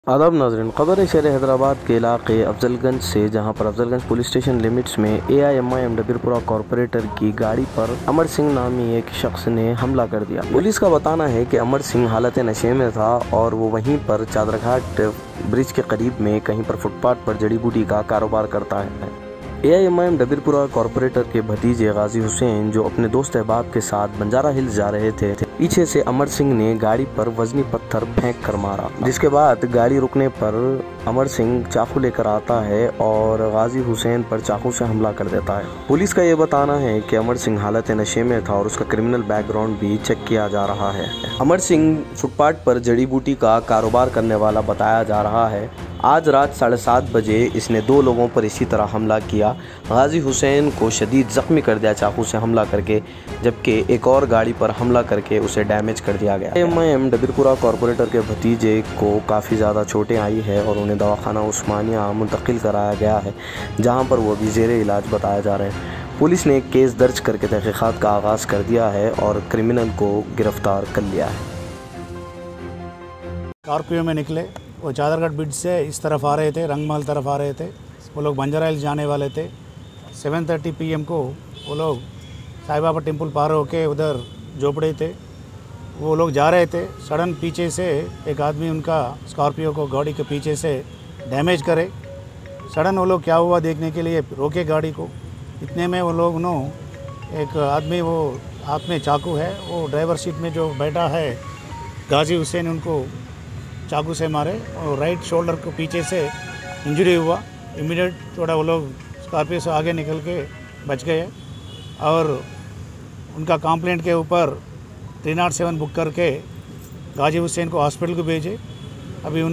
आदाब नाज़रीन, खबर है शहर हैदराबाद के इलाके अफजलगंज से, जहां पर अफजलगंज पुलिस स्टेशन लिमिट्स में AIMIM डबीरपुरा कॉरपोरेटर की गाड़ी पर अमर सिंह नामी एक शख्स ने हमला कर दिया। पुलिस का बताना है कि अमर सिंह हालत नशे में था और वो वहीं पर चादरघाट ब्रिज के करीब में कहीं पर फुटपाथ पर जड़ी बूटी का कारोबार करता है। AIMIM डबीरपुरा कॉरपोरेटर के भतीजे गाजी हुसैन, जो अपने दोस्त अहबाब के साथ बंजारा हिल्स जा रहे थे, पीछे से अमर सिंह ने गाड़ी पर वजनी पत्थर फेंक कर मारा, जिसके बाद गाड़ी रुकने पर अमर सिंह चाकू लेकर आता है और गाजी हुसैन पर चाकू से हमला कर देता है। पुलिस का ये बताना है कि अमर सिंह हालत नशे में था और उसका क्रिमिनल बैकग्राउंड भी चेक किया जा रहा है। अमर सिंह फुटपाथ पर जड़ी बूटी का कारोबार करने वाला बताया जा रहा है। आज रात 7:30 बजे इसने 2 लोगों पर इसी तरह हमला किया। गाजी हुसैन को शदीद ज़ख्मी कर दिया चाकू से हमला करके, जबकि एक और गाड़ी पर हमला करके उसे डैमेज कर दिया गया। AIMIM डबीरपुरा कॉरपोरेटर के भतीजे को काफ़ी ज़्यादा चोटें आई है और उन्हें दवाखाना उस्मानिया मुंतकिल कराया गया है, जहां पर वो अभी ज़ेरे इलाज बताया जा रहे हैं। पुलिस ने केस दर्ज करके तहक़ीक़ात का आगाज़ कर दिया है और क्रिमिनल को गिरफ्तार कर लिया है। स्कॉर्पियो में निकले, वो चादरघाट ब्रिज से इस तरफ आ रहे थे, रंगमहल तरफ आ रहे थे। वो लोग बंजारा हिल्स जाने वाले थे। 7:30 PM को वो लोग साईं बाबा टेम्पल पार होके उधर झोपड़े थे, वो लोग जा रहे थे। सडन पीछे से एक आदमी उनका स्कॉर्पियो को गाड़ी के पीछे से डैमेज करे। सडन वो लोग क्या हुआ देखने के लिए रोके गाड़ी को। इतने में वो लोग एक आदमी, वो हाथ में चाकू है, वो ड्राइवर सीट में जो बैठा है गाजी हुसैन, उनको चाकू से मारे और राइट शोल्डर को पीछे से इंजरी हुआ। इमीडिएट थोड़ा वो लोग स्कॉर्पियो से आगे निकल के बच गए और उनका कंप्लेंट के ऊपर 307 बुक करके गाजी हुसैन को हॉस्पिटल को भेजे। अभी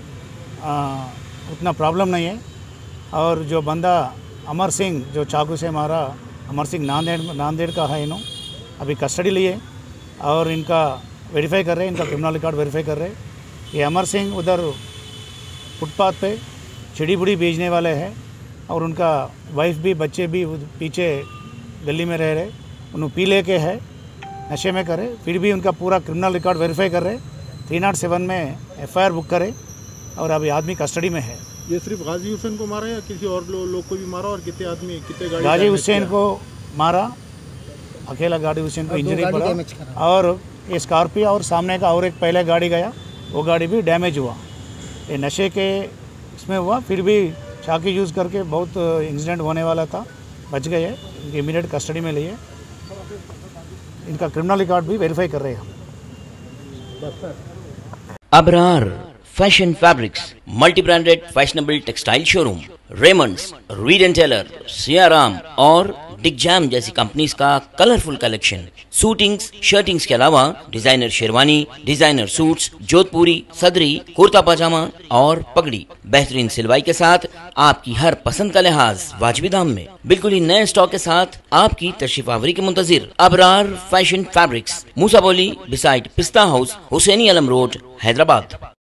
उतना प्रॉब्लम नहीं है। और जो बंदा अमर सिंह जो चाकू से मारा, अमर सिंह नांदेड़ का है, अभी कस्टडी लिए और इनका वेरीफाई कर रहे हैं, इनका क्रिमिनल रिकॉर्ड वेरीफाई कर रहे हैं। ये अमर सिंह उधर फुटपाथ पे चिड़ी बुड़ी बेचने वाले हैं और उनका वाइफ भी बच्चे भी पीछे गली में रह रहे। उन्होंने पी ले के है, नशे में करे, फिर भी उनका पूरा क्रिमिनल रिकॉर्ड वेरीफाई कर रहे। 307 में FIR बुक करे और अभी आदमी कस्टडी में है। ये सिर्फ गाजी हुसैन को मारा या किसी और लोग को भी मारा? और कितने आदमी, कितने गाड़ी? गाजी हुसैन को मारा, अकेला गाजी हुसैन को इंजरी पड़ा और ये स्कॉर्पियो और सामने का और एक पहले गाड़ी गया, वो गाड़ी भी डैमेज हुआ। ये नशे के इसमें हुआ, फिर भी चाकू यूज़ करके बहुत इंसिडेंट होने वाला था, बच गए। इनके इमीडिएट कस्टडी में लिए, इनका क्रिमिनल रिकॉर्ड भी वेरीफाई कर रहे हैं हम। Abrar fashion fabrics, multi branded fashionable textile showroom, Raymonds, Reid and Taylor, Siyaram और डिग जैम जैसी कंपनीज का कलरफुल कलेक्शन, सूटिंग्स, शर्टिंग्स के अलावा designer sherwani, designer suits, Jodhpuri, सदरी, कुर्ता पजामा और पगड़ी, बेहतरीन सिलवाई के साथ आपकी हर पसंद का लिहाज वाजिबी दाम में, बिल्कुल ही नए स्टॉक के साथ आपकी तशरीफ आवरी के मुंतजिर। Abrar fashion fabrics, Moosa Bowli beside पिस्ता हाउस, हुसैनी अलम रोड, हैदराबाद।